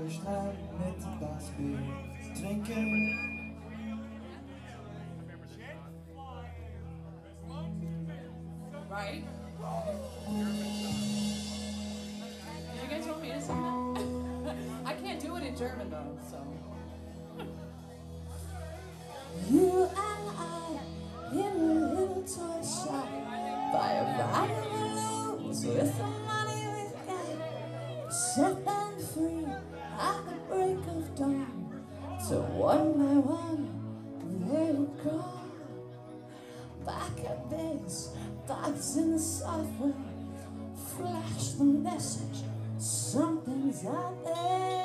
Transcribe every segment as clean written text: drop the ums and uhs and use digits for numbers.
den Strand mit Bassbier trinken. Right? You guys want me to sing that? I can't do it in German though, so. You and I in a little toy shop, buy a ride of balloons with the money we've got. Set them free at the break of dawn. So one by one they will go. Back at base, bugs in the software. Flash the message, something's out there.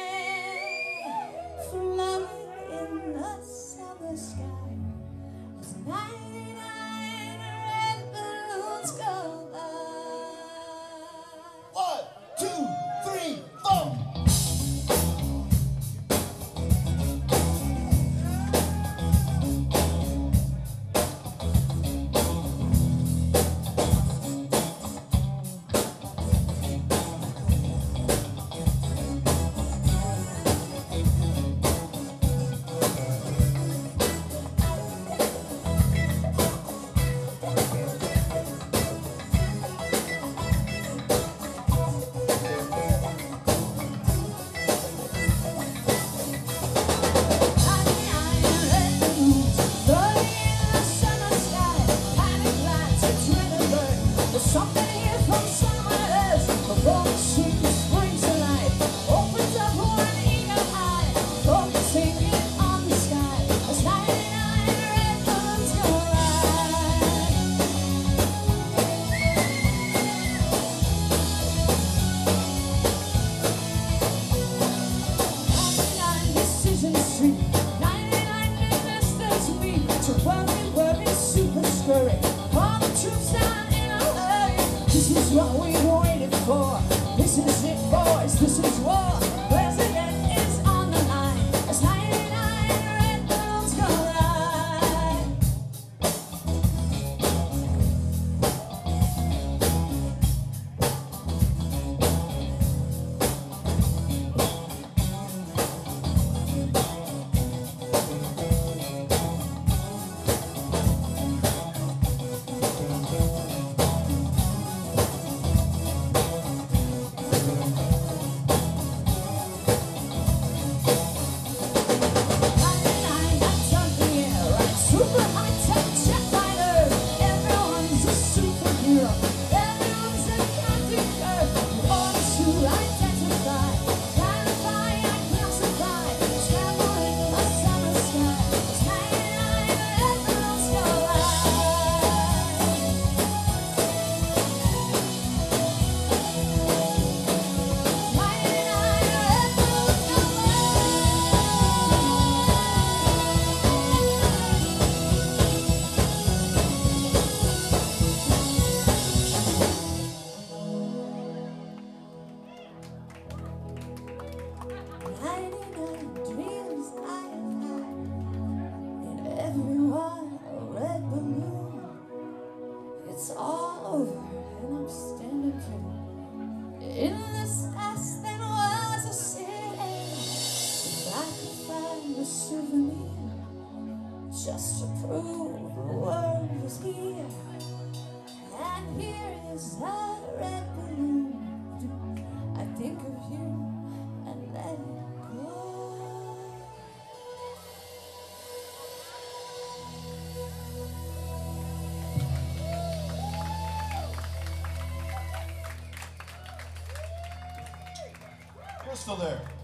Floating in the summer sky, as 99 red balloons go by. 1, 2, 3, 4. Just to prove the world was here. And here is a red balloon. I think of you and let it go. Crystal there.